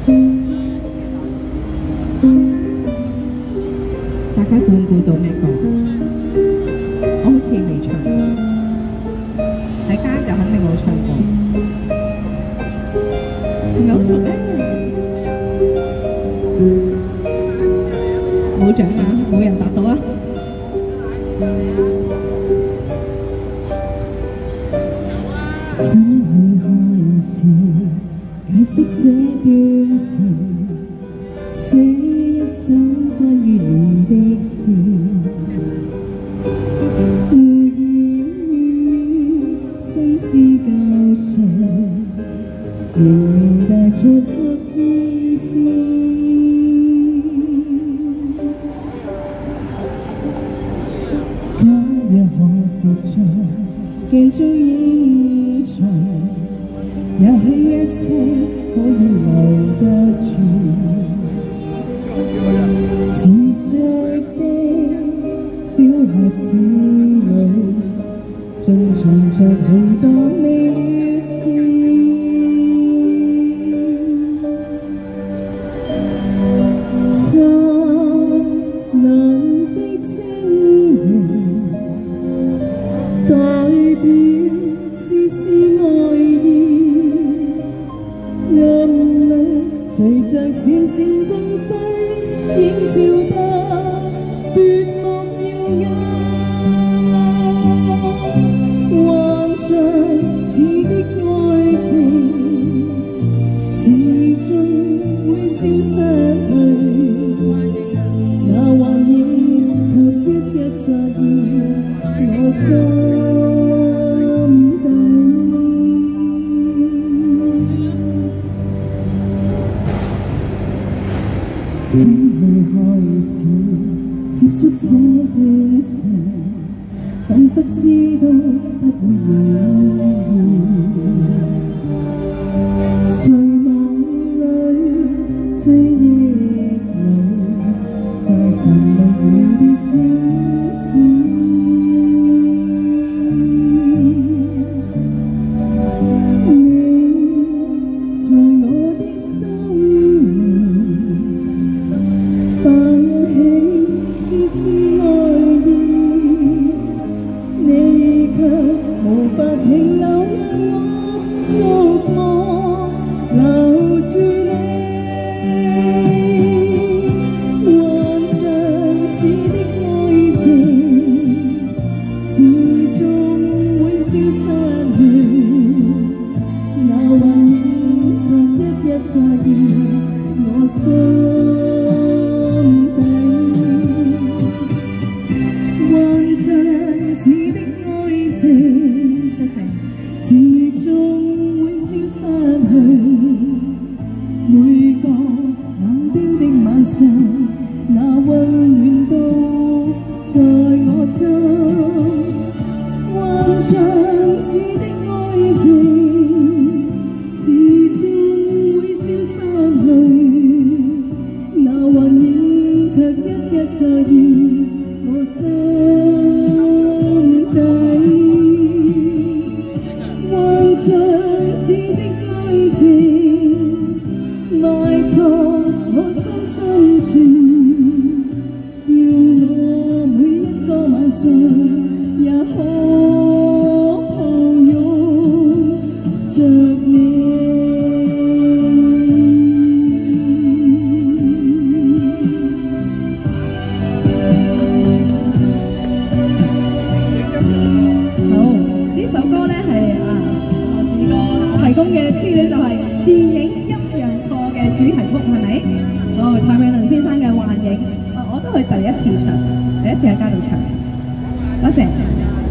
大家估唔估到咩歌？我好似未唱過，喺街就肯定冇唱過，係咪好熟咧？冇獎啊！冇人答到啊！怎會開始解釋這段情？寫一首關於你的詩，污染於心思教上，仍未帶出刻意志。假若可接觸鏡中影像，也許一切可以留得住。紫色的小盒子裏，盡藏着許多未了事。燦爛的晶瑩，代表絲絲愛意，暗裏隨着閃閃光輝，映照得奪目耀眼，幻象似的愛情，始終會消失去。那幻影卻一一再現我心。先去開始接觸這段情，彷彿知道不會永遠。睡夢裏追憶裏，再尋覓你的影子。你在我的心裏泛起絲絲愛意，你卻無法停留，讓我觸摸留住你。幻象似的愛情，始終會消失去。那幻影卻一一再現我心。似的愛情，始終會消失去。每個冷冰的晚上，那溫暖都在我心。幻象似的愛情，始終會消失去。那幻影卻一一再現我心。像似的愛情，埋藏我心深處，要我每一個晚上也可抱擁着你。好，呢首歌呢係提供嘅資料就係電影《陰陽錯》嘅主題曲，係咪？哦，譚詠麟先生嘅《幻影》，我都係第一次唱，第一次喺街度唱，多謝。